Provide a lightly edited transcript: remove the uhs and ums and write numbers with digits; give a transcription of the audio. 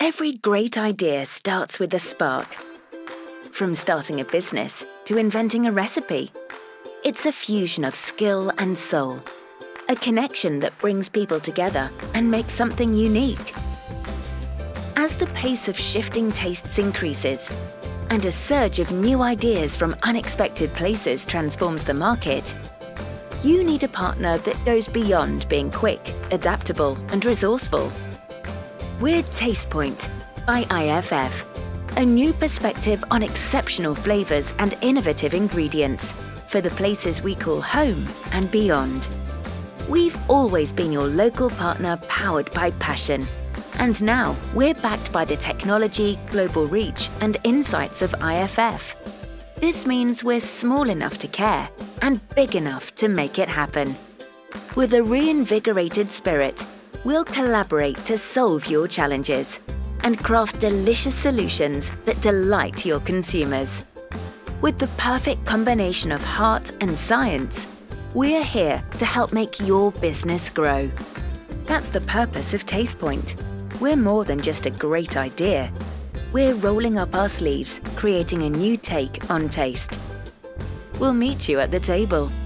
Every great idea starts with a spark. From starting a business to inventing a recipe, it's a fusion of skill and soul, a connection that brings people together and makes something unique. As the pace of shifting tastes increases and a surge of new ideas from unexpected places transforms the market, you need a partner that goes beyond being quick, adaptable, and resourceful. We're Tastepoint by IFF, a new perspective on exceptional flavors and innovative ingredients for the places we call home and beyond. We've always been your local partner powered by passion. And now we're backed by the technology, global reach, and insights of IFF. This means we're small enough to care and big enough to make it happen. With a reinvigorated spirit, we'll collaborate to solve your challenges and craft delicious solutions that delight your consumers. With the perfect combination of heart and science, we're here to help make your business grow. That's the purpose of Tastepoint. We're more than just a great idea. We're rolling up our sleeves, creating a new take on taste. We'll meet you at the table.